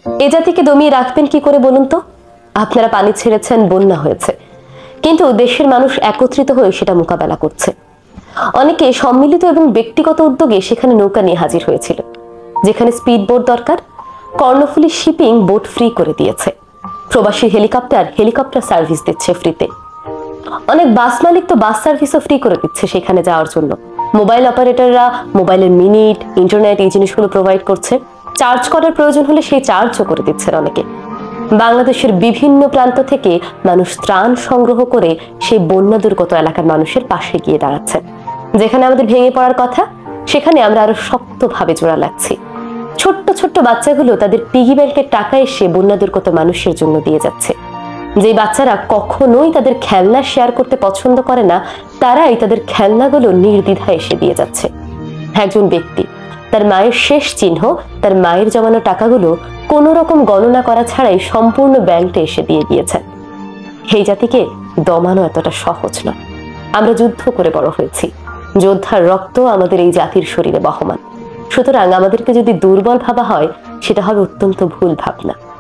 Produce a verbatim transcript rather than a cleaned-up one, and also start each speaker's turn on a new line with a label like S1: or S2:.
S1: এ জাতিকে দমিয়ে রাখবেন কি করে বলুন তো? আপনারা পানি ছেড়েছেন, বন্যা হয়েছে, কিন্তু দেশের মানুষ একত্রিত হয়ে সেটা মোকাবেলা করছে। অনেকে সম্মিলিত এবং ব্যক্তিগত উদ্যোগে সেখানে নৌকা নিয়ে হাজির হয়েছিল। যেখানে স্পিড বোট দরকার, কর্ণফুলী শিপিং বোট ফ্রি করে দিয়েছে। প্রবাসী হেলিকপ্টার হেলিকপ্টার সার্ভিস দিচ্ছে ফ্রিতে। অনেক বাস মালিক তো বাস সার্ভিসও ফ্রি করে দিচ্ছে সেখানে যাওয়ার জন্য। মোবাইল অপারেটররা মোবাইলের মিনিট, ইন্টারনেট এই জিনিসগুলো প্রোভাইড করছে। চার্জ করার প্রয়োজন হলে সেই চার্জও করে দিচ্ছেন অনেকে। বাংলাদেশের বিভিন্ন প্রান্ত থেকে মানুষ ত্রাণ সংগ্রহ করে সেই বন্যা দুর্গত এলাকার মানুষের পাশে গিয়ে দাঁড়াচ্ছে। যেখানে আমাদের ভেঙে পড়ার কথা, সেখানে আমরা আরো শক্তভাবে জোড়া লাগছি। ছোট্ট ছোট্ট বাচ্চাগুলো তাদের পিগি ব্যাংকের টাকা এসে বন্যা দুর্গত মানুষের জন্য দিয়ে যাচ্ছে। যে বাচ্চারা কখনোই তাদের খেলনা শেয়ার করতে পছন্দ করে না, তারাই তাদের খেলনাগুলো নির্দ্বিধায় এসে দিয়ে যাচ্ছে। একজন ব্যক্তি তার মায়ের শেষ চিহ্ন, তার মায়ের জমানো টাকাগুলো কোনো রকম গণনা করা ছাড়াই সম্পূর্ণ ব্যাংকে এসে দিয়ে গিয়েছেন। এই জাতিকে দমানো এতটা সহজ নয়। আমরা যুদ্ধ করে বড় হয়েছি, যোদ্ধার রক্ত আমাদের এই জাতির শরীরে বহমান। সুতরাং আমাদেরকে যদি দুর্বল ভাবা হয়, সেটা হবে অত্যন্ত ভুল ভাবনা।